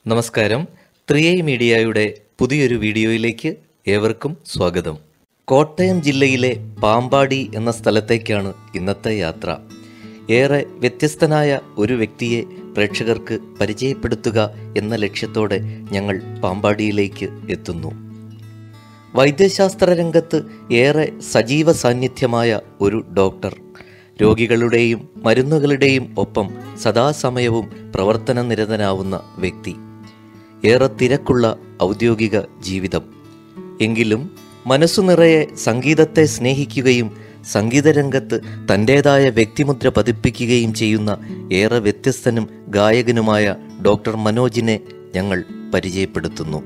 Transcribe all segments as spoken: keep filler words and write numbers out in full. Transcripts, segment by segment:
നമസ്കാരം. Three I മീഡിയയുടെ പുതിയൊരു വീഡിയോയിലേക്ക് ഏവർക്കും സ്വാഗതം. കോട്ടയം ജില്ലയിലെ പാമ്പാടി എന്ന സ്ഥലത്തേക്കാണ് ഇന്നത്തെ യാത്ര. ഏറെ വ്യത്യസ്തനായ ഒരു വ്യക്തിയെ പ്രേക്ഷകർക്ക് പരിചയപ്പെടുത്തുക എന്ന ലക്ഷ്യത്തോടെ ഞങ്ങൾ പാമ്പാടിയിലേക്ക് എത്തുന്നു. വൈദ്യശാസ്ത്ര രംഗത്ത് ഏറെ സജീവ സാന്നിധ്യമായ ഒരു ഡോക്ടർ, രോഗികളുടെയും മരുന്നുകളുടെയും ഒപ്പം സദാസമയവും പ്രവർത്തന നിരതനാവുന്ന വ്യക്തി. ഏറെ തിരക്കുള്ള ഔദ്യോഗിക ജീവിതം. എങ്കിലും മനസ്സു നിറയെ സംഗീതത്തെ സ്നേഹിക്കുകയും സംഗീതരംഗത്ത് തൻ്റേതായ വ്യക്തിമുദ്ര പതിപ്പിക്കുകയും ചെയ്യുന്ന ഏറെ വ്യത്യസ്തനും ഗായകനുമായ ഡോക്ടർ മനോജിനെ ഞങ്ങൾ പരിചയപ്പെടുത്തുന്നു.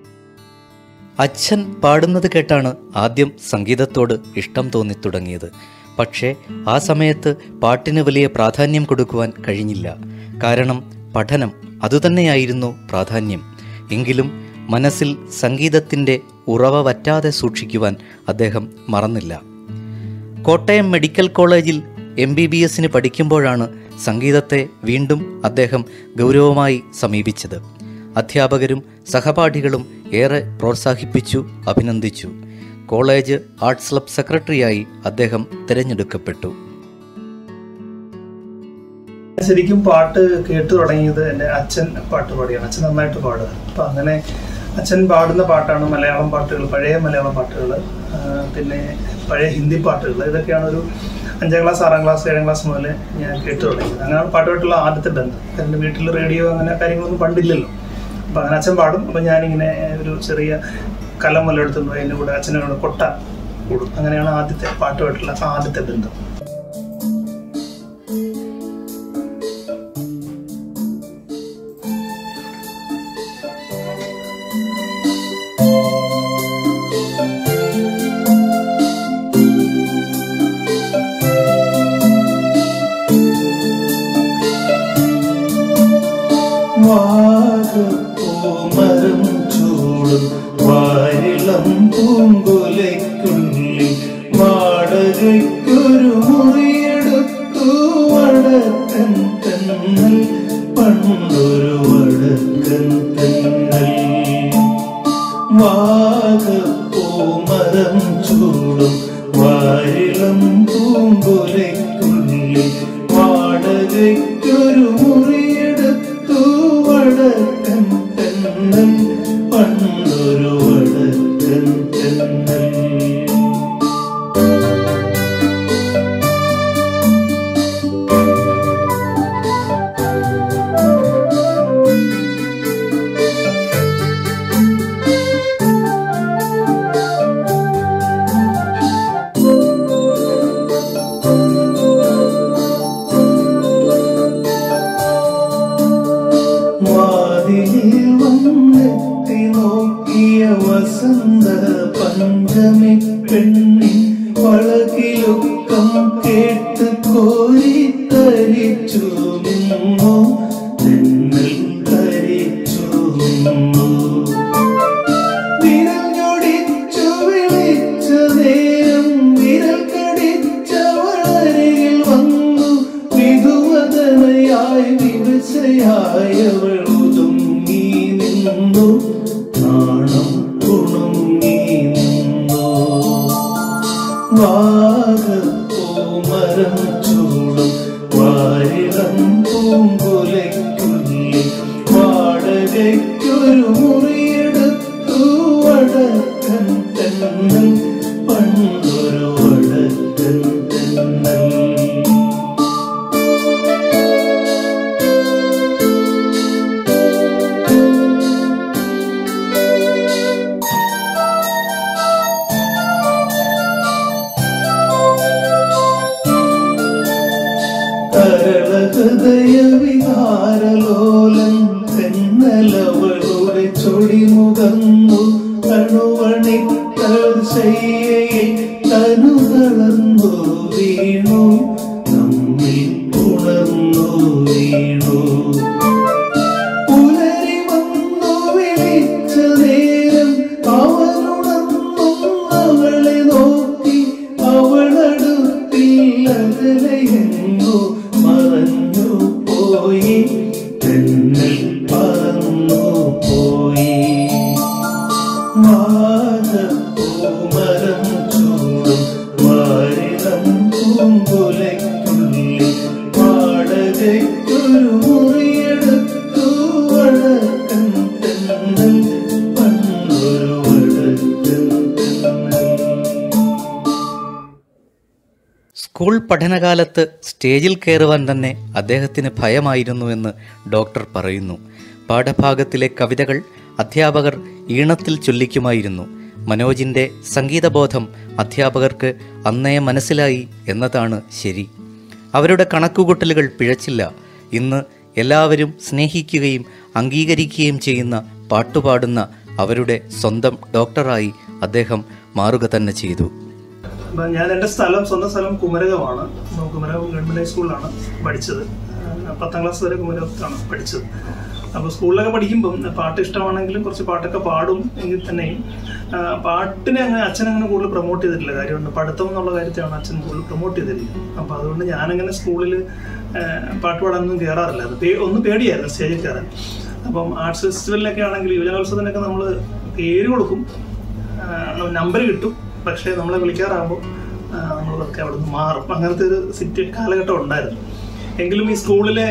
അച്ഛൻ പാടുന്നത് കേട്ടാണ് ആദ്യം സംഗീതത്തോട് ഇഷ്ടം തോന്നിത്തുടങ്ങിയത്. പക്ഷേ ആ സമയത്ത് പാട്ടിന് വലിയ പ്രാധാന്യം കൊടുക്കുവാൻ കഴിഞ്ഞില്ല. കാരണം പഠനം അതുതന്നെയായിരുന്നു പ്രാധാന്യം. എങ്കിലും മനസ്സിൽ സംഗീതത്തിൻ്റെ ഉറവ വറ്റാതെ സൂക്ഷിക്കുവാൻ അദ്ദേഹം മറന്നില്ല. കോട്ടയം മെഡിക്കൽ കോളേജിൽ എം ബി ബി എസിന് പഠിക്കുമ്പോഴാണ് സംഗീതത്തെ വീണ്ടും അദ്ദേഹം ഗൗരവമായി സമീപിച്ചത്. അധ്യാപകരും സഹപാഠികളും ഏറെ പ്രോത്സാഹിപ്പിച്ചു, അഭിനന്ദിച്ചു. കോളേജ് ആർട്സ് ക്ലബ് സെക്രട്ടറിയായി അദ്ദേഹം തിരഞ്ഞെടുക്കപ്പെട്ടു. ശരിക്കും പാട്ട് കേട്ടു തുടങ്ങിയത് എൻ്റെ അച്ഛൻ പാട്ട് പാടിയാണ്. അച്ഛൻ നന്നായിട്ട് പാടുക. അപ്പം അങ്ങനെ അച്ഛൻ പാടുന്ന പാട്ടാണ് മലയാളം പാട്ടുകൾ, പഴയ മലയാളം പാട്ടുകൾ, പിന്നെ പഴയ ഹിന്ദി പാട്ടുകൾ. ഇതൊക്കെയാണ് ഒരു അഞ്ചാം ക്ലാസ് ആറാം ക്ലാസ് ഏഴാം ക്ലാസ് മുതൽ ഞാൻ കേട്ടു തുടങ്ങിയത്. അങ്ങനെയാണ് പാട്ടുമായിട്ടുള്ള ആദ്യത്തെ ബന്ധം. എൻ്റെ വീട്ടിൽ റേഡിയോ അങ്ങനെ കാര്യങ്ങളൊന്നും പണ്ടില്ലല്ലോ. അപ്പം അങ്ങനെ അച്ഛൻ പാടും. അപ്പം ഞാനിങ്ങനെ ഒരു ചെറിയ കലം വല്ല എടുത്തുകൊണ്ട് പോയി എൻ്റെ കൂടെ അച്ഛനോട് കൊട്ട കൂടും. അങ്ങനെയാണ് ആദ്യത്തെ പാട്ടുമായിട്ടുള്ള ആദ്യത്തെ ബന്ധം. മരം ചൂടും വാരിളം പൂങ്കുലയ്ക്കുള്ളിൽ വാടകയ്ക്കൊരു മുറിയെടുത്തു വടക്കൻ തെന്നൽ, പണ്ടൊരു വടക്കൻ തെന്നൽ. വാഗപ്പൂമരം ചൂടും വാരിളം പൂങ്കുലയ്ക്കുള്ളിൽ വാടകയ്ക്കൊരു മുറിയെടുത്തു വടക്കൻ തെന്നൽ, പണ്ടൊരു വടക്കൻ തെന്നൽ. വസന്ത പഞ്ചമി പെണ്ണിൻ വളകിലൊക്കം കേട്ട് കോരിത്തരിച്ചു നിന്നു, തെന്നൽ തരിച്ചു നിന്നു. വിരൽ ഞൊടിച്ചു വിളിച്ച നേരം വിരൽ കടിച്ചവളരികിൽ വന്നു, വിധുവദനയായി വിവശയായവൾ ഒതുങ്ങി നിന്നു, നാണം കുണുങ്ങി നിന്നു. വാഗപ്പൂമരം ചൂടും വാരിളം പൂങ്കുലയ്ക്കുള്ളിൽ വാടകയ്ക്കൊരു മുറിയെടുത്തു വടക്കൻ തെന്നൽ, പണ്ടൊരു വടക്കൻ തെന്നൽ. ഹൃദയ വികാരലോലം തെന്നലവളുടെ ചൊടി മുഖന്നു, തണുവണിക്കൽ തനു തളർന്നു വീണു, നമ്മിൽ ഉണർന്നു വീണു. പുലരി വന്നു വിളിച്ച നേരം അവനുണർന്നു അവളെ നോക്കി, അവളടുത്തിൽ അകലെയെങ്ങോ മറഞ്ഞു പോയി, തെന്നൽ പറന്നു സ്കൂൾ പഠനകാലത്ത് സ്റ്റേജിൽ കയറുവാൻ തന്നെ അദ്ദേഹത്തിന് ഭയമായിരുന്നുവെന്ന് ഡോക്ടർ പറയുന്നു. പാഠഭാഗത്തിലെ കവിതകൾ അധ്യാപകർ ഈണത്തിൽ ചൊല്ലിക്കുമായിരുന്നു. മനോജിൻ്റെ സംഗീതബോധം അധ്യാപകർക്ക് അന്നേ മനസ്സിലായി എന്നതാണ് ശരി. അവരുടെ കണക്കുകൂട്ടലുകൾ പിഴച്ചില്ല. ഇന്ന് എല്ലാവരും സ്നേഹിക്കുകയും അംഗീകരിക്കുകയും ചെയ്യുന്ന പാട്ടുപാടുന്ന അവരുടെ സ്വന്തം ഡോക്ടറായി അദ്ദേഹം മാറുക തന്നെ ചെയ്തു. ഞാൻ എൻ്റെ സ്ഥലം സ്വന്തം സ്ഥലം കുമരകമാണ്. കുമരകം ഗവൺമെൻറ് ഹൈസ്കൂളിലാണ് പഠിച്ചത്. പത്താം ക്ലാസ് വരെ കുമരകത്താണ് പഠിച്ചത്. അപ്പോൾ സ്കൂളിലൊക്കെ പഠിക്കുമ്പം പാട്ട് ഇഷ്ടമാണെങ്കിലും കുറച്ച് പാട്ടൊക്കെ പാടും എങ്കിൽ തന്നെയും പാട്ടിനെ അങ്ങനെ അച്ഛൻ അങ്ങനെ കൂടുതൽ പ്രൊമോട്ട് ചെയ്തിട്ടില്ല. കാര്യമുണ്ട്, പഠിത്തം എന്നുള്ള കാര്യത്തെയാണ് അച്ഛൻ കൂടുതൽ പ്രൊമോട്ട് ചെയ്തിട്ടില്ല. അപ്പോൾ അതുകൊണ്ട് ഞാനങ്ങനെ സ്കൂളിൽ പാട്ട് പാടാനൊന്നും കയറാറില്ല. അത് പേ ഒന്ന് പേടിയായിരുന്നു സ്റ്റേജിൽ കയറാൻ. അപ്പം ആർട്സ് ഫെസ്റ്റിവലിലൊക്കെ ആണെങ്കിൽ യുവജനോത്സവത്തിനൊക്കെ നമ്മൾ പേര് കൊടുക്കും, നമ്പർ കിട്ടും, പക്ഷേ നമ്മളെ വിളിക്കാറാകുമ്പോൾ നമ്മളതൊക്കെ അവിടെ നിന്ന് മാറും. അങ്ങനത്തെ ഒരു സിറ്റ് കാലഘട്ടം ഉണ്ടായിരുന്നു. എങ്കിലും ഈ സ്കൂളിലെ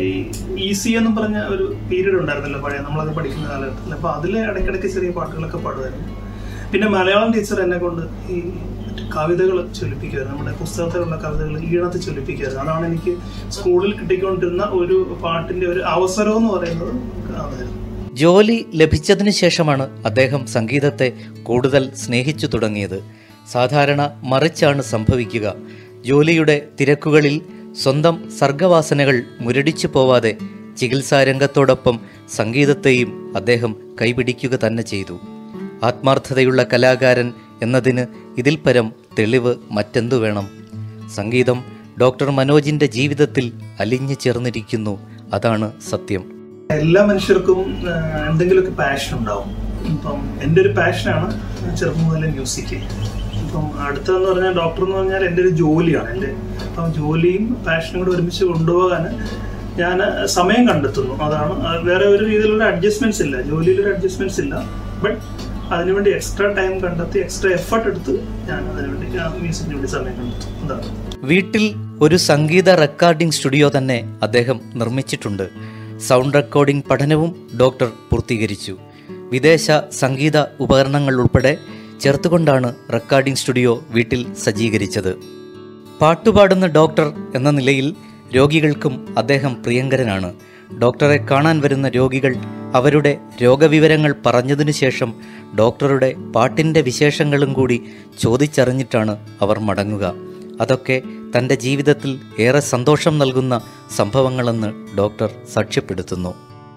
ഇ സി എന്ന് പറഞ്ഞ ഒരു പീരീഡ് ഉണ്ടായിരുന്നല്ലോ പഴയ നമ്മളൊക്കെ പഠിക്കുന്ന കാലഘട്ടത്തിൽ. അപ്പോൾ അതിൽ ഇടയ്ക്കിടയ്ക്ക് ചെറിയ പാട്ടുകളൊക്കെ പാടുമായിരുന്നു. പിന്നെ മലയാളം ടീച്ചർ എന്നെ കൊണ്ട് ഈ കവിതകൾ ചൊല്ലിപ്പിക്കുമായിരുന്നു. നമ്മുടെ പുസ്തകത്തിലുള്ള കവിതകൾ ഈണത്തിൽ ചൊല്ലിപ്പിക്കുമായിരുന്നു. അതാണ് എനിക്ക് സ്കൂളിൽ കിട്ടിക്കൊണ്ടിരുന്ന ഒരു പാട്ടിൻ്റെ ഒരു അവസരം എന്ന് പറയുന്നത് അതായിരുന്നു. ജോലി ലഭിച്ചതിനു ശേഷമാണ് അദ്ദേഹം സംഗീതത്തെ കൂടുതൽ സ്നേഹിച്ചു തുടങ്ങിയത്. സാധാരണ മറിച്ചാണ് സംഭവിക്കുക. ജോലിയുടെ തിരക്കുകളിൽ സ്വന്തം സർഗവാസനകൾ മുരടിച്ചു പോവാതെ ചികിത്സാരംഗത്തോടൊപ്പം സംഗീതത്തെയും അദ്ദേഹം കൈപിടിക്കുക തന്നെ ചെയ്തു. ആത്മാർത്ഥതയുള്ള കലാകാരൻ എന്നതിന് ഇതിൽ പരം തെളിവ് മറ്റെന്തു വേണം? സംഗീതം ഡോക്ടർ മനോജിൻ്റെ ജീവിതത്തിൽ അലിഞ്ഞു ചേർന്നിരിക്കുന്നു. അതാണ് സത്യം. എല്ലാ മനുഷ്യർക്കും എന്തെങ്കിലുമൊക്കെ പാഷൻ ഉണ്ടാവും. ഇപ്പം എൻ്റെ ഒരു പാഷനാണ് ചെറുപ്പം മുതലേ മ്യൂസിക്. ഇപ്പം അടുത്തതെന്ന് പറഞ്ഞാൽ ഡോക്ടർ എന്ന് പറഞ്ഞാൽ എൻ്റെ ഒരു ജോലിയാണ്. എൻ്റെ അപ്പം ജോലിയും പാഷനും കൂടെ ഒരുമിച്ച് കൊണ്ടുപോകാൻ ഞാൻ സമയം കണ്ടെത്തുന്നു. അതാണ്, വേറെ ഒരു രീതിയിലുള്ള അഡ്ജസ്റ്റ്മെന്റ്സ് ഇല്ല, ജോലിയിലൊരു അഡ്ജസ്റ്റ്മെന്റ്സ് ഇല്ല. ബട്ട് അതിനുവേണ്ടി എക്സ്ട്രാ ടൈം കണ്ടെത്തി എക്സ്ട്രാ എഫർട്ട് എടുത്ത് ഞാൻ അതിനുവേണ്ടി മ്യൂസിക്കിന് വേണ്ടി സമയം കണ്ടെത്തും. അതാണ്. വീട്ടിൽ ഒരു സംഗീത റെക്കോർഡിംഗ് സ്റ്റുഡിയോ തന്നെ അദ്ദേഹം നിർമ്മിച്ചിട്ടുണ്ട്. സൗണ്ട് റെക്കോർഡിംഗ് പഠനവും ഡോക്ടർ പൂർത്തീകരിച്ചു. വിദേശ സംഗീത ഉപകരണങ്ങൾ ഉൾപ്പെടെ ചേർത്തുകൊണ്ടാണ് റെക്കോർഡിംഗ് സ്റ്റുഡിയോ വീട്ടിൽ സജ്ജീകരിച്ചത്. പാട്ടുപാടുന്ന ഡോക്ടർ എന്ന നിലയിൽ രോഗികൾക്കും അദ്ദേഹം പ്രിയങ്കരനാണ്. ഡോക്ടറെ കാണാൻ വരുന്ന രോഗികൾ അവരുടെ രോഗവിവരങ്ങൾ പറഞ്ഞതിനു ശേഷം ഡോക്ടറുടെ പാട്ടിൻ്റെ വിശേഷങ്ങളും കൂടി ചോദിച്ചറിഞ്ഞിട്ടാണ് അവർ മടങ്ങുക. അതൊക്കെ തൻ്റെ ജീവിതത്തിൽ ഏറെ സന്തോഷം നൽകുന്ന സംഭവങ്ങളെന്ന് ഡോക്ടർ സാക്ഷ്യപ്പെടുത്തുന്നു.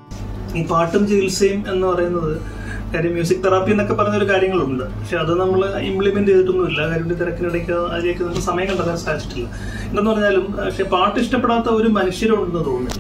ഈ പാട്ടും ചികിത്സയും എന്ന് പറയുന്നത് കാര്യം മ്യൂസിക് തെറാപ്പി എന്നൊക്കെ പറഞ്ഞൊരു കാര്യങ്ങളുണ്ട്. പക്ഷെ അത് നമ്മൾ ഇംപ്ലിമെന്റ് ചെയ്തിട്ടൊന്നുമില്ല. കാര്യം തിരക്കിനിടയ്ക്ക് അതിലേക്ക് നമുക്ക് സമയം കണ്ടെത്താൻ സാധിച്ചിട്ടില്ല. എന്തെന്ന് പറഞ്ഞാലും പക്ഷെ പാട്ട് ഇഷ്ടപ്പെടാത്ത ഒരു മനുഷ്യരുണ്ടെന്ന് തോന്നുന്നില്ല.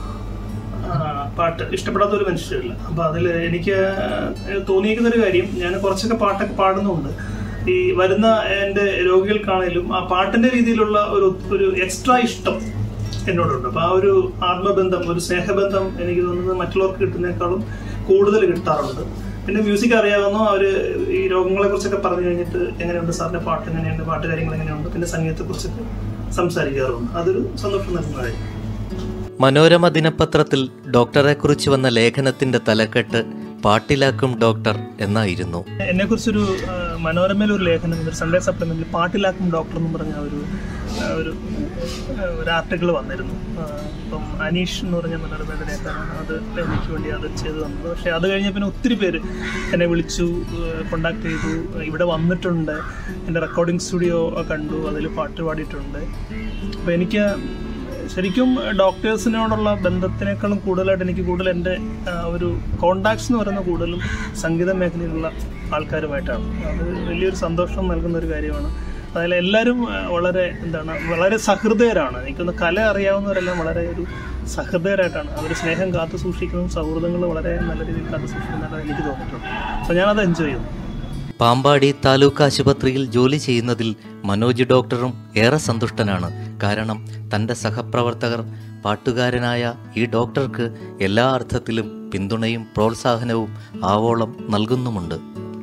പാട്ട് ഇഷ്ടപ്പെടാത്ത ഒരു മനുഷ്യരില്ല. അപ്പൊ അതിൽ എനിക്ക് തോന്നിയിരിക്കുന്ന ഒരു കാര്യം, ഞാൻ കുറച്ചൊക്കെ പാട്ടൊക്കെ പാടുന്നുണ്ട്. ഈ വരുന്ന എൻ്റെ രോഗികൾക്കാണേലും ആ പാട്ടിന്റെ രീതിയിലുള്ള ഒരു ഒരു എക്സ്ട്രാ ഇഷ്ടം എന്നോടുണ്ട്. അപ്പൊ ആ ഒരു ആത്മബന്ധം, ഒരു സ്നേഹബന്ധം എനിക്ക് തോന്നുന്നത് മറ്റുള്ളവർക്ക് കിട്ടുന്നേക്കാളും കൂടുതൽ കിട്ടാറുണ്ട്. പിന്നെ മ്യൂസിക് അറിയാവുന്ന അവര് ഈ രോഗങ്ങളെ കുറിച്ചൊക്കെ പറഞ്ഞു കഴിഞ്ഞിട്ട് എങ്ങനെയുണ്ട് സാറിന്റെ പാട്ട് എങ്ങനെയുണ്ട്, പാട്ട് കാര്യങ്ങൾ എങ്ങനെയുണ്ട്, പിന്നെ സംഗീതത്തെ കുറിച്ചൊക്കെ സംസാരിക്കാറുണ്ട്. അതൊരു സന്തോഷം നൽകുന്ന കാര്യം. മനോരമ ദിനപത്രത്തിൽ ഡോക്ടറെക്കുറിച്ച് വന്ന ലേഖനത്തിന്റെ തലക്കെട്ട് പാട്ടിലാക്കും ഡോക്ടർ എന്നായിരുന്നു. എന്നെ കുറിച്ചൊരു മനോരമയിൽ ഒരു ലേഖനം, ഒരു സൺഡേ സപ്ലിമെന്റിൽ പാട്ടിലാക്കും ഡോക്ടർ എന്ന് പറഞ്ഞ ഒരു ഒരു ഒരു ആർട്ടിക്കിൾ വന്നിരുന്നു. ഇപ്പം അനീഷ് എന്ന് പറഞ്ഞ മനോരമയുടെ ലേഖനമാണ് അത് എനിക്ക് വേണ്ടി അത് ചെയ്തു തന്നത്. പക്ഷെ അത് കഴിഞ്ഞ പിന്നെ ഒത്തിരി പേര് എന്നെ വിളിച്ചു, കോണ്ടാക്ട് ചെയ്തു, ഇവിടെ വന്നിട്ടുണ്ട്, എൻ്റെ റെക്കോർഡിംഗ് സ്റ്റുഡിയോ കണ്ടു, അതിൽ പാട്ട് പാടിയിട്ടുണ്ട്. അപ്പം എനിക്ക് ശരിക്കും ഡോക്ടേഴ്സിനോടുള്ള ബന്ധത്തിനേക്കാളും കൂടുതലായിട്ട് എനിക്ക് കൂടുതൽ എൻ്റെ ഒരു കോണ്ടാക്ട്സ് എന്ന് പറയുന്നത് കൂടുതലും സംഗീത മേഖലയിലുള്ള ആൾക്കാരുമായിട്ടാണ്. അത് വലിയൊരു സന്തോഷം നൽകുന്ന ഒരു കാര്യമാണ്. അതിൽ എല്ലാവരും വളരെ എന്താണ് വളരെ സഹൃദയരാണ്. എനിക്കൊന്ന് കല അറിയാവുന്നവരെല്ലാം വളരെ ഒരു സഹൃദയരായിട്ടാണ്. അവർ സ്നേഹം കാത്തു സൂക്ഷിക്കുന്നതും സൗഹൃദങ്ങൾ വളരെ നല്ല രീതിയിൽ കാത്തു സൂക്ഷിക്കുന്നതായിട്ടാണ് എനിക്ക് തോന്നിയിട്ടുണ്ട്. അപ്പോൾ ഞാനത് എൻജോയ് ചെയ്യുന്നു. പാമ്പാടി താലൂക്ക് ആശുപത്രിയിൽ ജോലി ചെയ്യുന്നതിൽ മനോജ് ഡോക്ടറും ഏറെ സന്തുഷ്ടനാണ്. കാരണം തൻ്റെ സഹപ്രവർത്തകർ പാട്ടുകാരനായ ഈ ഡോക്ടർക്ക് എല്ലാ അർത്ഥത്തിലും പിന്തുണയും പ്രോത്സാഹനവും ആവോളം നൽകുന്നുമുണ്ട്.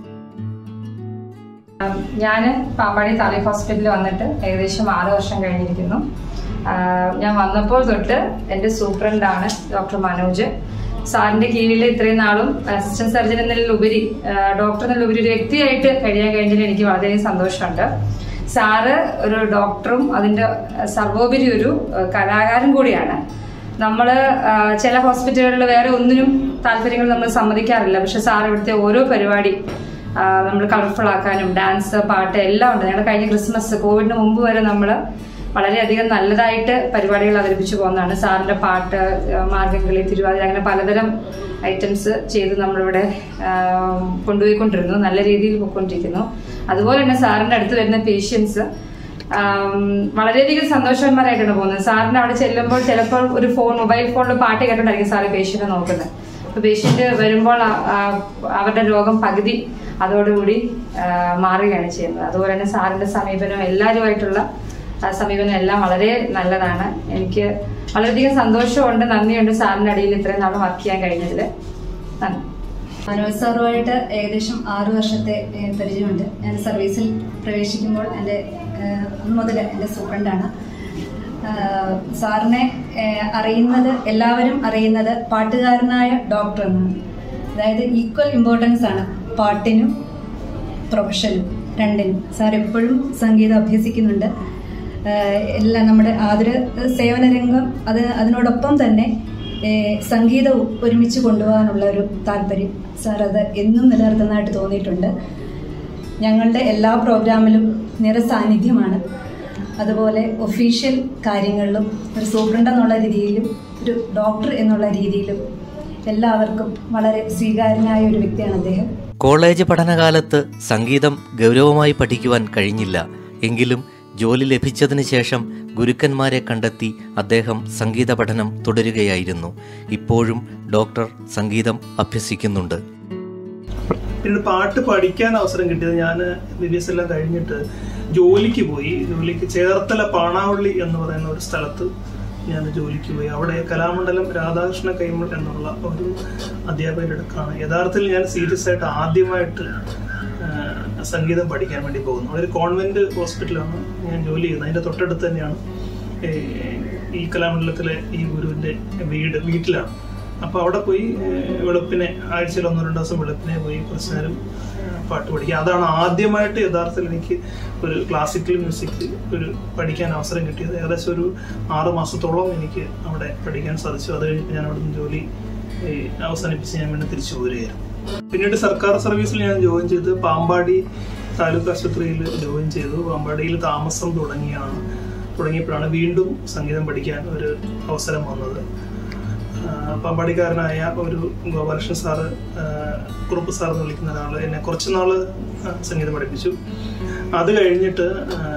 ഞാൻ പാമ്പാടി താലൂക്ക് ഹോസ്പിറ്റലിൽ വന്നിട്ട് ഏകദേശം ആറ് വർഷം കഴിഞ്ഞിരിക്കുന്നു. ഞാൻ വന്നപ്പോൾ തൊട്ട് എൻ്റെ സൂപ്രണ്ടാണ് ഡോക്ടർ മനോജ്. സാറിന്റെ കീഴിൽ ഇത്രയും നാളും അസിസ്റ്റന്റ് സർജൻ എന്നതിലുപരി ഡോക്ടർ എന്നതിലുപരി ഒരു വ്യക്തിയായിട്ട് കഴിയാൻ കഴിഞ്ഞതിൽ എനിക്ക് വളരെയധികം സന്തോഷമുണ്ട്. സാറ് ഒരു ഡോക്ടറും അതിന്റെ സർവോപരി ഒരു കലാകാരൻ കൂടിയാണ്. നമ്മൾ ചില ഹോസ്പിറ്റലുകളിൽ വേറെ ഒന്നിനും താല്പര്യങ്ങൾ നമ്മൾ സമ്മതിക്കാറില്ല. പക്ഷെ സാർ ഇവിടുത്തെ ഓരോ പരിപാടി നമ്മൾ കളർഫുൾ ആക്കാനും ഡാൻസ് പാട്ട് എല്ലാം ഉണ്ട്. ഞങ്ങൾ കഴിഞ്ഞ ക്രിസ്മസ് കോവിഡിന് മുമ്പ് വരെ നമ്മൾ വളരെയധികം നല്ലതായിട്ട് പരിപാടികൾ അവതരിപ്പിച്ചു പോകുന്നതാണ്. സാറിന്റെ പാട്ട്, മാർഗംകളി, തിരുവാതിര, അങ്ങനെ പലതരം ഐറ്റംസ് ചെയ്ത് നമ്മളിവിടെ കൊണ്ടുപോയിക്കൊണ്ടിരുന്നു. നല്ല രീതിയിൽ പോയിക്കൊണ്ടിരിക്കുന്നു. അതുപോലെ തന്നെ സാറിന്റെ അടുത്ത് വരുന്ന പേഷ്യൻസ് വളരെയധികം സന്തോഷവാന്മാരായിട്ടാണ് പോകുന്നത്. സാറിന് അവിടെ ചെല്ലുമ്പോൾ ചിലപ്പോൾ ഒരു ഫോൺ മൊബൈൽ ഫോണിൽ പാട്ട് കേട്ടോണ്ടായിരിക്കും സാറ് പേഷ്യന്റിനെ നോക്കുന്നത്. അപ്പൊ പേഷ്യന്റ് വരുമ്പോൾ അവരുടെ രോഗം പകുതി അതോടുകൂടി മാറുകയാണ് ചെയ്യുന്നത്. അതുപോലെ തന്നെ സാറിന്റെ സമീപനം എല്ലാവരുമായിട്ടുള്ള സമീപനം എല്ലാം വളരെ നല്ലതാണ്. എനിക്ക് വളരെയധികം സന്തോഷമുണ്ട്, നന്ദിയുണ്ട് സാറിന്റെ അടിയിൽ ഇത്രയും നാൾ വർക്ക് ചെയ്യാൻ കഴിഞ്ഞതിൽ. നന്ദി. മനോജ് സാറുമായിട്ട് ഏകദേശം ആറു വർഷത്തെ പരിചയമുണ്ട്. ഞാൻ സർവീസിൽ പ്രവേശിക്കുമ്പോൾ എൻ്റെ അന്ന് മുതൽ എൻ്റെ സൂപ്രണ്ടാണ്. സാറിനെ അറിയുന്നത്, എല്ലാവരും അറിയുന്നത് പാട്ടുകാരനായ ഡോക്ടർ എന്നാണ്. അതായത് ഈക്വൽ ഇമ്പോർട്ടൻസ് ആണ് പാട്ടിനും പ്രൊഫഷനും രണ്ടിനും. സാർ എപ്പോഴും സംഗീതം അഭ്യസിക്കുന്നുണ്ട്. എല്ലാം നമ്മുടെ ആതുര സേവന രംഗം അത് അതിനോടൊപ്പം തന്നെ സംഗീതവും ഒരുമിച്ച് കൊണ്ടുപോകാനുള്ള ഒരു താല്പര്യം സാർ അത് എന്നും നിലനിർത്തുന്നതായിട്ട് തോന്നിയിട്ടുണ്ട്. ഞങ്ങളുടെ എല്ലാ പ്രോഗ്രാമിലും നിറസാന്നിധ്യമാണ്. അതുപോലെ ഒഫീഷ്യൽ കാര്യങ്ങളിലും ഒരു സൂപ്രണ്ട് എന്നുള്ള രീതിയിലും ഒരു ഡോക്ടർ എന്നുള്ള രീതിയിലും എല്ലാവർക്കും വളരെ സ്വീകാര്യനായ ഒരു വ്യക്തിയാണ് അദ്ദേഹം. കോളേജ് പഠനകാലത്ത് സംഗീതം ഗൗരവമായി പഠിക്കുവാൻ കഴിഞ്ഞില്ല. എങ്കിലും ജോലി ലഭിച്ചതിന് ശേഷം ഗുരുക്കന്മാരെ കണ്ടെത്തി അദ്ദേഹം സംഗീത പഠനം തുടരുകയായിരുന്നു. ഇപ്പോഴും ഡോക്ടർ സംഗീതം അഭ്യസിക്കുന്നുണ്ട്. പിന്നീട് പാട്ട് പഠിക്കാൻ അവസരം കിട്ടിയത് ഞാൻ ബി ബി എസ് എല്ലാം കഴിഞ്ഞിട്ട് ജോലിക്ക് പോയി. ജോലിക്ക് ചേർത്തല പാണാവള്ളി എന്ന് പറയുന്ന ഒരു സ്ഥലത്ത് ഞാൻ ജോലിക്ക് പോയി. അവിടെ കലാമണ്ഡലം രാധാകൃഷ്ണ കൈമൾ എന്നുള്ള ഒരു അധ്യാപകരുടെ അടുക്കാണ് യഥാർത്ഥത്തിൽ ഞാൻ സീരിയസ് ആയിട്ട് ആദ്യമായിട്ട് സംഗീതം പഠിക്കാൻ വേണ്ടി പോകുന്നു. ഒരു കോൺവെന്റ് ഹോസ്പിറ്റലാണ് ഞാൻ ജോലി ചെയ്യുന്നത്. അതിൻ്റെ തൊട്ടടുത്ത് തന്നെയാണ് ഈ കലാമണ്ഡലത്തിലെ ഈ ഗുരുവിൻ്റെ വീട് വീട്ടിലാണ്. അപ്പോൾ അവിടെ പോയി വെളുപ്പിനെ ആഴ്ചയിൽ ഒന്നോ രണ്ടോ ദിവസം വെളുപ്പിനെ പോയി കുറച്ച് നേരം പാട്ട് പഠിക്കുക. അതാണ് ആദ്യമായിട്ട് യഥാർത്ഥത്തിൽ എനിക്ക് ഒരു ക്ലാസിക്കൽ മ്യൂസിക് ഒരു പഠിക്കാൻ അവസരം കിട്ടിയത്. ഏകദേശം ഒരു ആറ് മാസത്തോളം എനിക്ക് അവിടെ പഠിക്കാൻ സാധിച്ചു. അത് കഴിഞ്ഞ് ഞാൻ അവിടെ നിന്ന് ജോലി അവസാനിപ്പിച്ച് ഞാൻ വേണ്ടി തിരിച്ചു പോരുകയായിരുന്നു. പിന്നീട് സർക്കാർ സർവീസിൽ ഞാൻ ജോയിൻ ചെയ്ത് പാമ്പാടി താലൂക്ക് ആശുപത്രിയിൽ ജോയിൻ ചെയ്തു. പാമ്പാടിയിൽ താമസം തുടങ്ങിയാണ് തുടങ്ങിയപ്പോഴാണ് വീണ്ടും സംഗീതം പഠിക്കാൻ ഒരു അവസരം വന്നത്. പാമ്പാടിക്കാരനായ ഒരു ഗോപാലകൃഷ്ണൻ സാറ്, കുറുപ്പ് സാർ എന്ന് വിളിക്കുന്ന ഒരാൾ എന്നെ കുറച്ച് നാൾ സംഗീതം പഠിപ്പിച്ചു. അത് കഴിഞ്ഞിട്ട്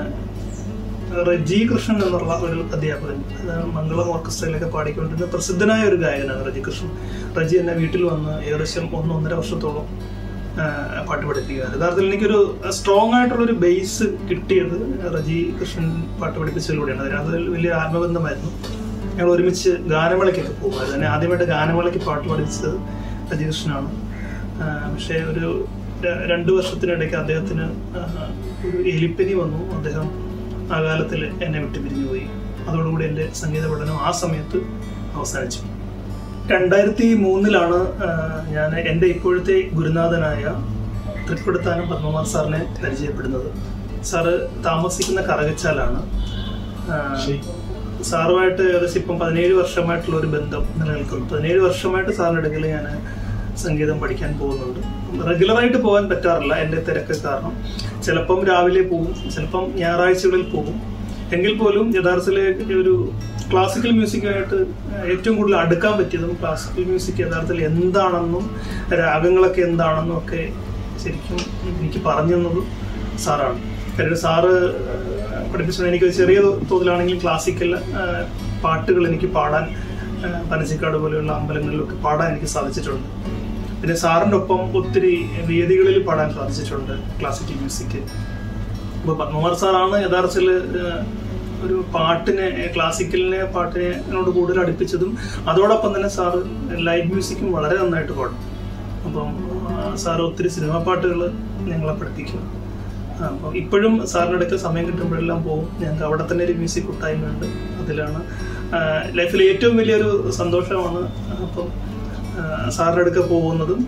റജി കൃഷ്ണൻ എന്നുള്ള ഒരു അധ്യാപകൻ, മംഗളം ഓർക്കസ്ട്രയിലൊക്കെ പാടിക്കൊണ്ടിരുന്ന പ്രസിദ്ധനായ ഒരു ഗായകനാണ് റജി കൃഷ്ണൻ. റജി എന്നെ വീട്ടിൽ വന്ന് ഏകദേശം ഒന്ന് ഒന്നര വർഷത്തോളം പാട്ട് പഠിപ്പിക്കുക. യഥാർത്ഥത്തിൽ എനിക്കൊരു സ്ട്രോങ് ആയിട്ടുള്ളൊരു ബേസ് കിട്ടിയത് റജി കൃഷ്ണൻ പാട്ട് പഠിപ്പിച്ചതിലൂടെയാണ്. അതിൽ വലിയ ആത്മബന്ധമായിരുന്നു. ഞങ്ങൾ ഒരുമിച്ച് ഗാനമേളയ്ക്കൊക്കെ പോകുമായിരുന്നു. എന്നെ ആദ്യമായിട്ട് ഗാനമേളയ്ക്ക് പാട്ട് പഠിപ്പിച്ചത് റജി കൃഷ്ണനാണ്. പക്ഷേ ഒരു രണ്ട് വർഷത്തിനിടയ്ക്ക് അദ്ദേഹത്തിന് ഒരു എലിപ്പനി വന്നു. അദ്ദേഹം ആ കാലത്തിൽ എന്നെ വിട്ട് പിരിഞ്ഞു പോയി. അതോടുകൂടി എൻ്റെ സംഗീത പഠനം ആ സമയത്ത് അവസാനിച്ചു. രണ്ടായിരത്തി മൂന്നിലാണ് ഞാൻ എൻ്റെ ഇപ്പോഴത്തെ ഗുരുനാഥനായ തൃക്കൊടുത്താനം പത്മകുമാർ സാറിനെ പരിചയപ്പെടുന്നത്. സാറ് താമസിക്കുന്ന കറകച്ചാലാണ്. സാറുമായിട്ട് ഏകദേശം ഇപ്പം പതിനേഴ് വർഷമായിട്ടുള്ള ഒരു ബന്ധം നിലനിൽക്കുന്നു. പതിനേഴ് വർഷമായിട്ട് സാറിൻ്റെ അടുക്കൽ ഞാൻ സംഗീതം പഠിക്കാൻ പോകുന്നുണ്ട്. റെഗുലറായിട്ട് പോകാൻ പറ്റാറില്ല എൻ്റെ തിരക്ക് കാരണം. ചിലപ്പം രാവിലെ പോകും, ചിലപ്പം ഞായറാഴ്ചകളിൽ പോകും. എങ്കിൽ പോലും യഥാർത്ഥത്തിൽ ഒരു ക്ലാസിക്കൽ മ്യൂസിക്കായിട്ട് ഏറ്റവും കൂടുതൽ അടുക്കാൻ പറ്റിയതും ക്ലാസിക്കൽ മ്യൂസിക് യഥാർത്ഥത്തിൽ എന്താണെന്നും രാഗങ്ങളൊക്കെ എന്താണെന്നും ഒക്കെ ശരിക്കും എനിക്ക് പറഞ്ഞു തന്നതും സാറാണ്. കാര്യം സാറ് പഠിപ്പിച്ചത് എനിക്ക് ചെറിയ തോതിലാണെങ്കിലും ക്ലാസിക്കൽ പാട്ടുകൾ എനിക്ക് പാടാൻ പനച്ചിക്കാട് പോലെയുള്ള അമ്പലങ്ങളിലൊക്കെ പാടാൻ എനിക്ക് സാധിച്ചിട്ടുണ്ട്. പിന്നെ സാറിൻ്റെ ഒപ്പം ഒത്തിരി വേദികളിൽ പാടാൻ സാധിച്ചിട്ടുണ്ട് ക്ലാസിക്കൽ മ്യൂസിക്. അപ്പോൾ പത്മകുമാർ സാറാണ് യഥാർത്ഥത്തിൽ ഒരു പാട്ടിനെ, ക്ലാസിക്കലിനെ പാട്ടിനോട് കൂടുതൽ അടുപ്പിച്ചതും. അതോടൊപ്പം തന്നെ സാറ് ലൈവ് മ്യൂസിക്കും വളരെ നന്നായിട്ട് പാടും. അപ്പം സാറ് ഒത്തിരി സിനിമാ പാട്ടുകൾ ഞങ്ങളെ പഠിപ്പിക്കും. അപ്പം ഇപ്പോഴും സാറിൻ്റെ അടുത്ത് സമയം കിട്ടുമ്പോഴെല്ലാം പോകും. ഞങ്ങൾക്ക് അവിടെ തന്നെ ഒരു മ്യൂസിക് കൂട്ടായ്മയുണ്ട്. അതിലാണ് ലൈഫിൽ ഏറ്റവും വലിയൊരു സന്തോഷമാണ് അപ്പം സാറിൻ്റെ അടുക്ക പോകുന്നതും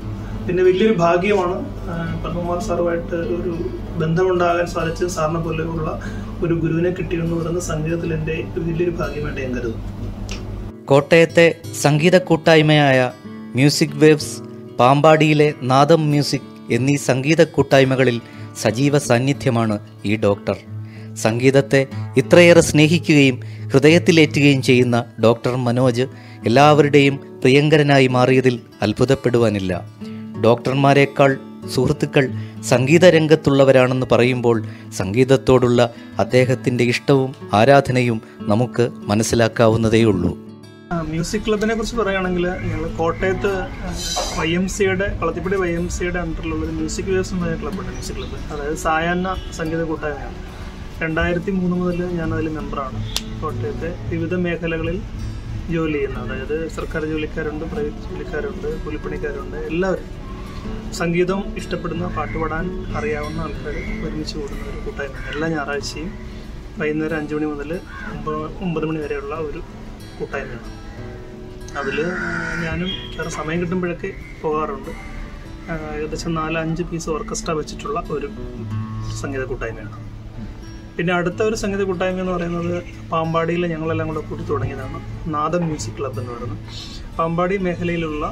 പിന്നെ വലിയൊരു ഭാഗ്യമാണ് പത്മകുമാർ സാറുമായിട്ട് ഒരു ബന്ധമുണ്ടാകാൻ സാധിച്ചത്. സാറിനെ പോലെയുള്ള ഒരു ഗുരുവിനെ കിട്ടിയെന്ന് പറയുന്നത് സംഗീതത്തിൽ എൻ്റെ വലിയൊരു ഭാഗ്യമായിട്ട് ഞാൻ കരുതുന്നു. കോട്ടയത്തെ സംഗീത കൂട്ടായ്മയായ മ്യൂസിക് വേവ്സ്, പാമ്പാടിയിലെ നാദം മ്യൂസിക് എന്നീ സംഗീത കൂട്ടായ്മകളിൽ സജീവ സാന്നിധ്യമാണ് ഈ ഡോക്ടർ. സംഗീതത്തെ ഇത്രയേറെ സ്നേഹിക്കുകയും ഹൃദയത്തിലേറ്റുകയും ചെയ്യുന്ന ഡോക്ടർ മനോജ് എല്ലാവരുടെയും പ്രിയങ്കരനായി മാറിയതിൽ അത്ഭുതപ്പെടുവാനില്ല. ഡോക്ടർമാരെക്കാൾ സുഹൃത്തുക്കൾ സംഗീത രംഗത്തുള്ളവരാണെന്ന് പറയുമ്പോൾ സംഗീതത്തോടുള്ള അദ്ദേഹത്തിൻ്റെ ഇഷ്ടവും ആരാധനയും നമുക്ക് മനസ്സിലാക്കാവുന്നതേയുള്ളൂ. മ്യൂസിക് ക്ലബിനെ കുറിച്ച് പറയുകയാണെങ്കിൽ ഞങ്ങൾ കോട്ടയത്ത് വൈ എം സിയുടെ കളത്തിപ്പടി വൈ എം സിയുടെ അണ്ടറിലുള്ള ഒരു മ്യൂസിക് വേവ്സ് എന്ന് പറഞ്ഞ ക്ലബ്ബുണ്ട്. മ്യൂസിക് ക്ലബ്ബ് അതായത് സായാഹ്ന സംഗീത കൂട്ടായ്മയാണ്. രണ്ടായിരത്തി മൂന്ന് മുതൽ ഞാനതിൽ മെമ്പറാണ്. കോട്ടയത്തെ വിവിധ മേഖലകളിൽ ജോലി ചെയ്യുന്ന, അതായത് സർക്കാർ ജോലിക്കാരുണ്ട്, പ്രൈവറ്റ് ജോലിക്കാരുണ്ട്, കൂലിപ്പണിക്കാരുണ്ട്, എല്ലാവരും സംഗീതം ഇഷ്ടപ്പെടുന്ന, പാട്ടുപാടാൻ അറിയാവുന്ന ആൾക്കാർ ഒരുമിച്ച് കൂടുന്ന ഒരു കൂട്ടായ്മ. എല്ലാ ഞായറാഴ്ചയും വൈകുന്നേരം അഞ്ച് മണി മുതൽ ഒമ്പത് ഒമ്പത് മണി വരെയുള്ള ഒരു കൂട്ടായ്മയാണ്. അതിൽ ഞാനും വേറെ സമയം കിട്ടുമ്പോഴൊക്കെ പോകാറുണ്ട്. ഏകദേശം നാല് അഞ്ച് പീസ് ഓർക്കസ്ട്ര വെച്ചിട്ടുള്ള ഒരു സംഗീത കൂട്ടായ്മയാണ്. പിന്നെ അടുത്ത ഒരു സംഗീത കൂട്ടായ്മ എന്ന് പറയുന്നത് പാമ്പാടിയിൽ ഞങ്ങളെല്ലാം കൂടെ കൂട്ടി തുടങ്ങിയതാണ് നാദം മ്യൂസിക് ക്ലബ്ബ് എന്ന് പറയുന്നത്. പാമ്പാടി മേഖലയിലുള്ള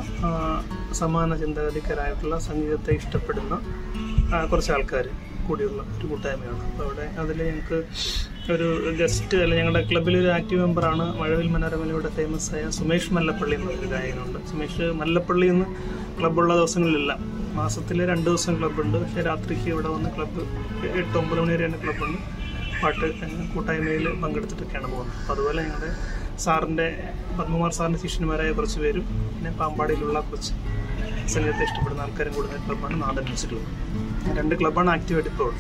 സമാന ചിന്താഗതിക്കാരായിട്ടുള്ള സംഗീതത്തെ ഇഷ്ടപ്പെടുന്ന കുറച്ച് ആൾക്കാർ കൂടിയുള്ള ഒരു കൂട്ടായ്മയാണ്. അപ്പോൾ അവിടെ അതിൽ ഞങ്ങൾക്ക് ഒരു ഗസ്റ്റ്, അല്ലെങ്കിൽ ഞങ്ങളുടെ ക്ലബ്ബിലൊരു ആക്റ്റീവ് മെമ്പറാണ് മഴവിൽ മനോരമയിലൂടെ ഫേമസ് ആയ സുമേഷ് മല്ലപ്പള്ളി എന്നൊരു ഗായകനുണ്ട്. സുമേഷ് മല്ലപ്പള്ളി എന്ന് ക്ലബ്ബുള്ള ദിവസങ്ങളിലെല്ലാം മാസത്തിൽ രണ്ട് ദിവസം ക്ലബ്ബുണ്ട്. പക്ഷേ രാത്രിക്ക് ഇവിടെ വന്ന് ക്ലബ്ബ് എട്ട് ഒമ്പത് മണി വരെയാണ് ക്ലബ്ബുണ്ട്. പാട്ട് കൂട്ടായ്മയിൽ പങ്കെടുത്തിട്ടൊക്കെയാണ് പോകുന്നത്. അപ്പോൾ അതുപോലെ ഞങ്ങളുടെ സാറിൻ്റെ പത്മകുമാർ സാറിൻ്റെ ശിഷ്യന്മാരായ കുറച്ച് പേരും പിന്നെ പാമ്പാടിയിലുള്ള കുറച്ച് സംഗീതത്തെ ഇഷ്ടപ്പെടുന്ന ആൾക്കാരും കൂടുന്ന ക്ലബ്ബാണ് നാദം മ്യൂസിക് ക്ലബ്ബ്. രണ്ട് ക്ലബ്ബാണ് ആക്റ്റീവായിട്ട് ഇപ്പോൾ.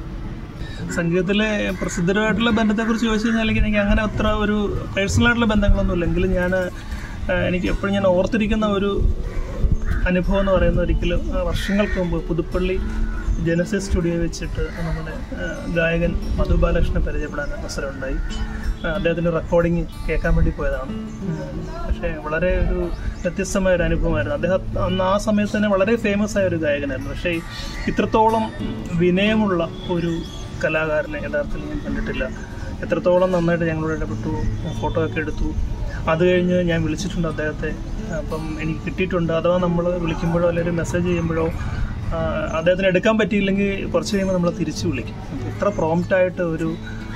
സംഗീതത്തിലെ പ്രസിദ്ധരായിട്ടുള്ള ബന്ധത്തെക്കുറിച്ച് ചോദിച്ചു കഴിഞ്ഞാൽ എനിക്ക് അങ്ങനെ അത്ര ഒരു പേഴ്സണലായിട്ടുള്ള ബന്ധങ്ങളൊന്നുമില്ല. എങ്കിലും ഞാൻ എനിക്ക് എപ്പോഴും ഞാൻ ഓർത്തിരിക്കുന്ന ഒരു അനുഭവം എന്ന് പറയുന്നത്, ഒരിക്കലും വർഷങ്ങൾക്ക് മുമ്പ് പുതുപ്പള്ളി ജനസിസ് സ്റ്റുഡിയോ വെച്ചിട്ട് നമ്മുടെ ഗായകൻ മധു ബാലകൃഷ്ണനെ പരിചയപ്പെടാൻ അവസരം ഉണ്ടായി. അദ്ദേഹത്തിൻ്റെ റെക്കോർഡിങ് കേൾക്കാൻ വേണ്ടി പോയതാണ്. പക്ഷേ വളരെ ഒരു വ്യത്യസ്തമായ ഒരു അനുഭവമായിരുന്നു. അദ്ദേഹം അന്ന് ആ സമയത്ത് തന്നെ വളരെ ഫേമസ് ആയ ഒരു ഗായകനായിരുന്നു. പക്ഷേ ഇത്രത്തോളം വിനയമുള്ള ഒരു കലാകാരനെ യഥാർത്ഥത്തിൽ ഞാൻ കണ്ടിട്ടില്ല. എത്രത്തോളം നന്നായിട്ട് ഞങ്ങളോട് ഇടപെട്ടു, ഫോട്ടോ ഒക്കെ എടുത്തു. അത് കഴിഞ്ഞ് ഞാൻ വിളിച്ചിട്ടുണ്ട് അദ്ദേഹത്തെ. അപ്പം എനിക്ക് കിട്ടിയിട്ടുണ്ട്. അഥവാ നമ്മൾ വിളിക്കുമ്പോഴോ അല്ലെങ്കിൽ മെസ്സേജ് ചെയ്യുമ്പോഴോ അദ്ദേഹത്തിന് എടുക്കാൻ പറ്റിയില്ലെങ്കിൽ കുറച്ച് കഴിയുമ്പോൾ നമ്മൾ തിരിച്ചു വിളിക്കും. ഇത്ര പ്രോംപ്റ്റായിട്ട് ഒരു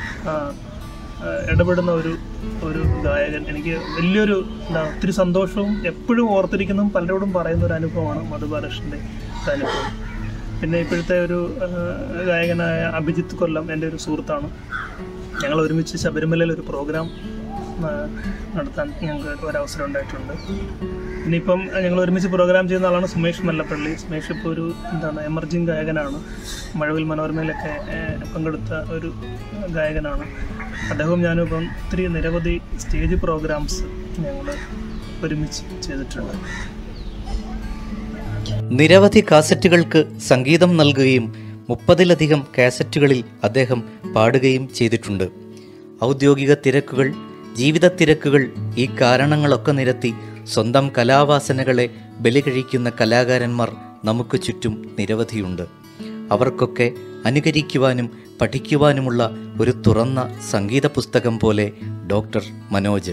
ഇടപെടുന്ന ഒരു ഒരു ഗായകൻ, എനിക്ക് വലിയൊരു എന്താ ഒത്തിരി സന്തോഷവും എപ്പോഴും ഓർത്തിരിക്കുന്നതും പലരോടും പറയുന്ന ഒരു അനുഭവമാണ് മധു ബാലകൃഷ്ണൻ്റെ അനുഭവം. പിന്നെ ഇപ്പോഴത്തെ ഒരു ഗായകനായ അഭിജിത്ത് കൊല്ലം എൻ്റെ ഒരു സുഹൃത്താണ്. ഞങ്ങൾ ഒരുമിച്ച് ശബരിമലയിൽ ഒരു പ്രോഗ്രാം നടത്താൻ ഞങ്ങൾക്ക് ഒരവസരം ഉണ്ടായിട്ടുണ്ട്. ഇനിയിപ്പം ഞങ്ങൾ ഒരുമിച്ച് പ്രോഗ്രാം ചെയ്യുന്ന ആളാണ് സുമേഷ് മല്ലപ്പള്ളി. സുമേഷ് ഇപ്പോൾ ഒരു എന്താണ് എമർജിങ് ഗായകനാണ്. മഴവിൽ മനോരമയിലൊക്കെ പങ്കെടുത്ത ഒരു ഗായകനാണ്. അദ്ദേഹവും ഞാനും ഇപ്പം ഒത്തിരി നിരവധി സ്റ്റേജ് പ്രോഗ്രാംസ് ഞങ്ങൾ ഒരുമിച്ച് ചെയ്തിട്ടുണ്ട്. നിരവധി കാസറ്റുകൾക്ക് സംഗീതം നൽകുകയും മുപ്പതിലധികം കാസറ്റുകളിൽ അദ്ദേഹം പാടുകയും ചെയ്തിട്ടുണ്ട്. ഔദ്യോഗിക തിരക്കുകൾ, ജീവിത തിരക്കുകൾ, ഈ കാരണങ്ങളൊക്കെ നിരത്തി സ്വന്തം കലാവാസനകളെ ബലികഴിക്കുന്ന കലാകാരന്മാർ നമുക്ക് ചുറ്റും നിരവധിയുണ്ട്. അവർക്കൊക്കെ അനുകരിക്കുവാനും പഠിക്കുവാനുമുള്ള ഒരു തുറന്ന സംഗീത പുസ്തകം പോലെ ഡോക്ടർ മനോജ്.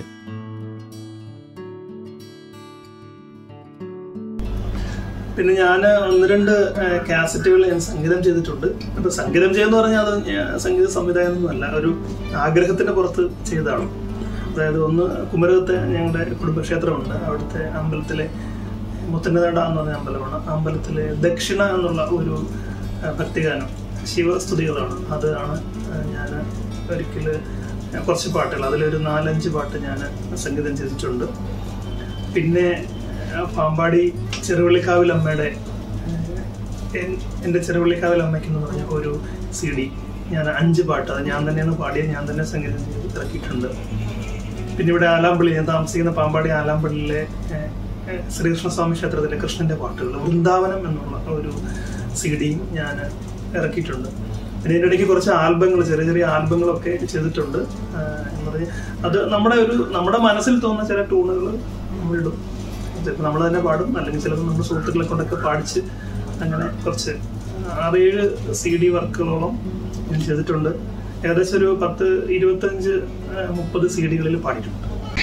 പിന്നെ ഞാൻ ഒന്ന് രണ്ട് കാസറ്റുകൾ ഞാൻ സംഗീതം ചെയ്തിട്ടുണ്ട്. അപ്പോൾ സംഗീതം ചെയ്യുമെന്ന് പറഞ്ഞാൽ അത് സംഗീത സംവിധായമൊന്നുമല്ല, ഒരു ആഗ്രഹത്തിൻ്റെ പുറത്ത് ചെയ്തതാണ്. അതായത് ഒന്ന് കുമരകത്തെ ഞങ്ങളുടെ കുടുംബക്ഷേത്രമുണ്ട്. അവിടുത്തെ അമ്പലത്തിലെ മുത്തന്നതട എന്ന് പറഞ്ഞ അമ്പലമാണ്. അമ്പലത്തിലെ ദക്ഷിണ എന്നുള്ള ഒരു ഭക്തിഗാനം, ശിവസ്തുതികളാണ്. അതാണ് ഞാൻ ഒരിക്കൽ കുറച്ച് പാട്ടുകൾ, അതിലൊരു നാലഞ്ച് പാട്ട് ഞാൻ സംഗീതം ചെയ്തിട്ടുണ്ട്. പിന്നെ പാമ്പാടി ചെറുവള്ളിക്കാവിൽ അമ്മയുടെ എൻ്റെ ചെറുവള്ളിക്കാവിൽ അമ്മയ്ക്കെന്ന് പറഞ്ഞ ഒരു സി ഡി ഞാൻ അഞ്ച് പാട്ട്, അത് ഞാൻ തന്നെയാണ് പാടിയത്, ഞാൻ തന്നെ സംഗീതം ചെയ്ത് ഇറക്കിയിട്ടുണ്ട്. പിന്നെ ഇവിടെ ആലാമ്പള്ളി, ഞാൻ താമസിക്കുന്ന പാമ്പാടി ആലാമ്പള്ളിയിലെ ശ്രീകൃഷ്ണസ്വാമി ക്ഷേത്രത്തിലെ കൃഷ്ണൻ്റെ പാട്ടുകൾ, വൃന്ദാവനം എന്നുള്ള ഒരു സി ഡിയും ഞാൻ ഇറക്കിയിട്ടുണ്ട്. പിന്നെ ഇതിൻ്റെ ഇടയ്ക്ക് കുറച്ച് ആൽബങ്ങൾ, ചെറിയ ചെറിയ ആൽബങ്ങളൊക്കെ ചെയ്തിട്ടുണ്ട്. എന്ന് പറഞ്ഞാൽ അത് നമ്മുടെ ഒരു നമ്മുടെ മനസ്സിൽ തോന്നുന്ന ചില ട്യൂണുകൾ നമ്മളിടും. ചിലപ്പോൾ നമ്മൾ തന്നെ പാടും, അല്ലെങ്കിൽ ചിലപ്പോൾ നമ്മുടെ സുഹൃത്തുക്കളെ കൊണ്ടൊക്കെ പാടിച്ച് അങ്ങനെ കുറച്ച് ആറേഴ് സി ഡി വർക്കുകളോളം ഞാൻ ചെയ്തിട്ടുണ്ട്. ഏകദേശം ഒരു പത്ത് ഇരുപത്തഞ്ച് മുപ്പത് സി ഡികളിൽ പാടിയിട്ടുണ്ട്.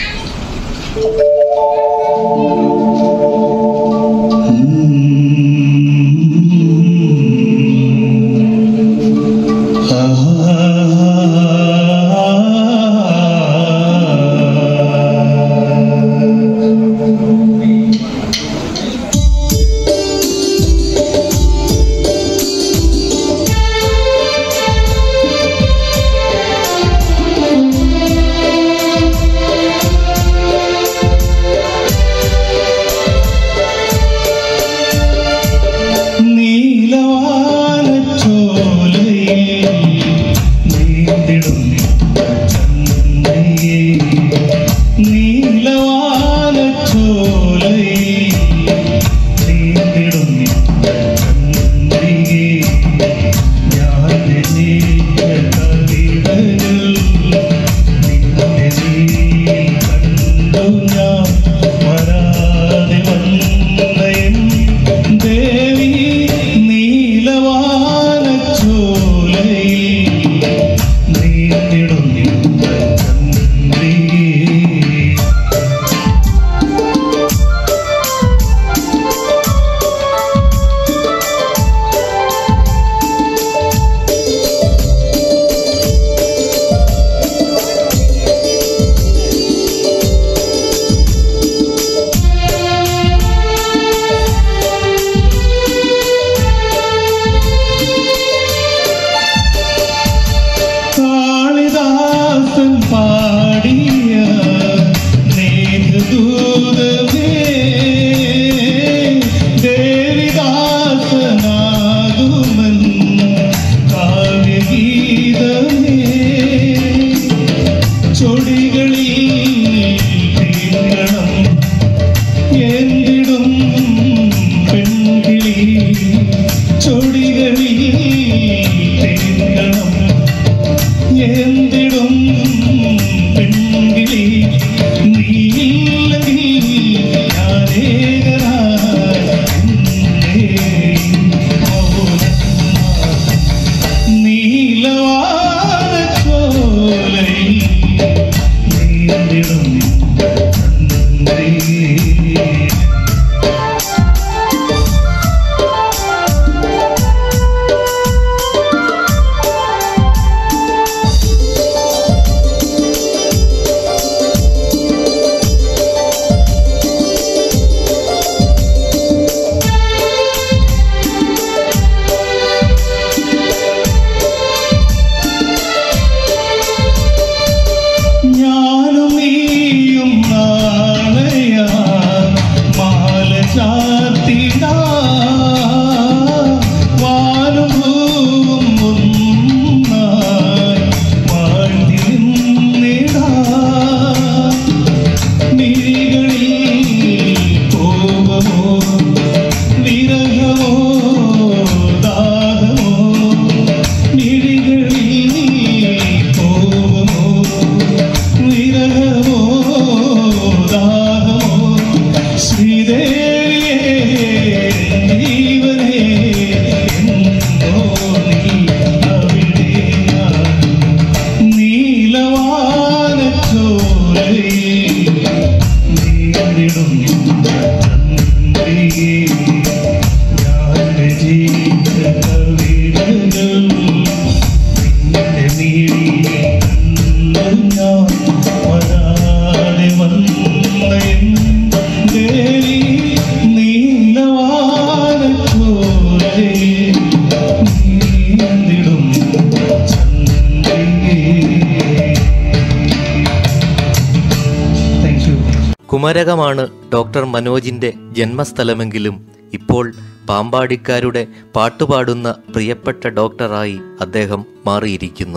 കുമരകമാണ് ഡോക്ടർ മനോജിൻ്റെ ജന്മസ്ഥലമെങ്കിലും ഇപ്പോൾ പാമ്പാടിക്കാരുടെ പാട്ടുപാടുന്ന പ്രിയപ്പെട്ട ഡോക്ടറായി അദ്ദേഹം മാറിയിരിക്കുന്നു.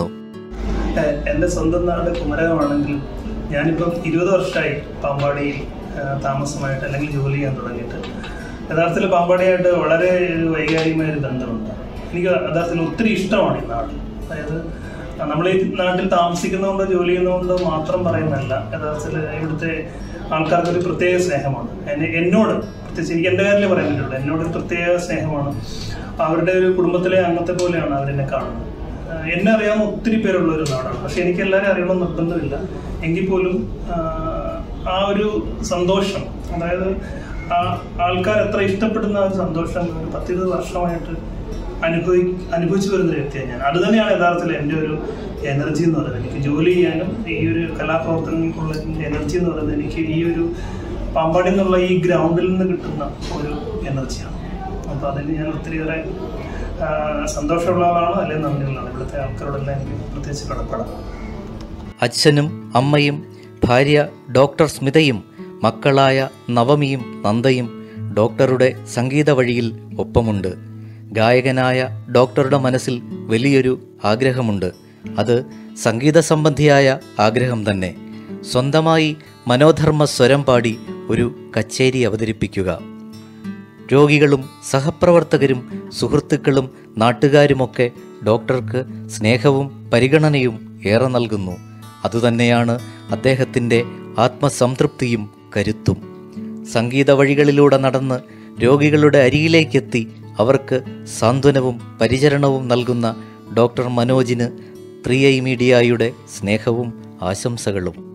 എൻ്റെ സ്വന്തം നാട് കുമരകമാണെങ്കിലും ഞാനിപ്പം ഇരുപത് വർഷമായി പാമ്പാടിയിൽ താമസമായിട്ട് അല്ലെങ്കിൽ ജോലി ചെയ്യാൻ തുടങ്ങിയിട്ട്. യഥാർത്ഥത്തിൽ പാമ്പാടിയായിട്ട് വളരെ ഒരു വൈകാരികമായൊരു ബന്ധമുണ്ട്. എനിക്ക് യഥാർത്ഥത്തിൽ ഒത്തിരി ഇഷ്ടമാണ് ഈ നാട്. അതായത് നമ്മൾ ഈ നാട്ടിൽ താമസിക്കുന്നതുകൊണ്ടോ ജോലി ചെയ്യുന്നതുകൊണ്ടോ മാത്രം പറയുന്നതല്ല. യഥാർത്ഥത്തിൽ ഇവിടുത്തെ ആൾക്കാർക്കൊരു പ്രത്യേക സ്നേഹമാണ്. എന്നെ എന്നോട് പ്രത്യേകിച്ച് എനിക്ക് എൻ്റെ കാര്യത്തിൽ പറയാൻ പറ്റുള്ളൂ, എന്നോടൊരു പ്രത്യേക സ്നേഹമാണ്. അവരുടെ ഒരു കുടുംബത്തിലെ അംഗത്തെ പോലെയാണ് അവരെന്നെ കാണുന്നത്. എന്നെ അറിയാവുന്ന ഒത്തിരി പേരുള്ള ഒരു നാടാണ്. പക്ഷെ എനിക്ക് എല്ലാവരും അറിയണമെന്ന് നിർബന്ധമില്ല. എങ്കിൽ പോലും ആ ഒരു സന്തോഷം, അതായത് ആ ആൾക്കാർ എത്ര ഇഷ്ടപ്പെടുന്ന ഒരു സന്തോഷം ഒരു പത്തിരുപത് വർഷമായിട്ട് അനുഭവി അനുഭവിച്ചു വരുന്നൊരു വ്യക്തിയാണ് ഞാൻ. അത് തന്നെയാണ് യഥാർത്ഥത്തിൽ എൻ്റെ ഒരു എനർജി എന്ന് പറയുന്നത്. എനിക്ക് ജോലി ചെയ്യാനും ഈ ഒരു കലാപ്രവർത്തനങ്ങൾക്കുള്ള എനർജി എന്ന് പറയുന്നത് എനിക്ക് ഈ ഒരു പാമ്പാടി എന്നുള്ള ഈ ഗ്രൗണ്ടിൽ നിന്ന് കിട്ടുന്ന ഒരു എനർജിയാണ്. അപ്പോൾ അതിന് ഞാൻ ഒത്തിരിയേറെ സന്തോഷമുള്ള ആളാണ്, അല്ലെങ്കിൽ നന്ദിയുള്ളതാണ്. ഇവിടുത്തെ ആൾക്കാരോടെല്ലാം എനിക്ക് പ്രത്യേകിച്ച് കടപ്പെടാം. അച്ഛനും അമ്മയും ഭാര്യ ഡോക്ടർ സ്മിതയും മക്കളായ നവമിയും നന്ദയും ഡോക്ടറുടെ സംഗീത വഴിയിൽ ഒപ്പമുണ്ട്. ഗായകനായ ഡോക്ടറുടെ മനസ്സിൽ വലിയൊരു ആഗ്രഹമുണ്ട്. അത് സംഗീത സംബന്ധിയായ ആഗ്രഹം തന്നെ. സ്വന്തമായി മനോധർമ്മ സ്വരം പാടി ഒരു കച്ചേരി അവതരിപ്പിക്കുക. രോഗികളും സഹപ്രവർത്തകരും സുഹൃത്തുക്കളും നാട്ടുകാരുമൊക്കെ ഡോക്ടർക്ക് സ്നേഹവും പരിഗണനയും ഏറെ നൽകുന്നു. അതുതന്നെയാണ് അദ്ദേഹത്തിൻ്റെ ആത്മസംതൃപ്തിയും കരുത്തും. സംഗീത വഴികളിലൂടെ നടന്ന് രോഗികളുടെ അരികിലേക്കെത്തി അവർക്ക് സാന്ത്വനവും പരിചരണവും നൽകുന്ന ഡോക്ടർ മനോജിന് ത്രീ ഐ മീഡിയയുടെ സ്നേഹവും ആശംസകളും.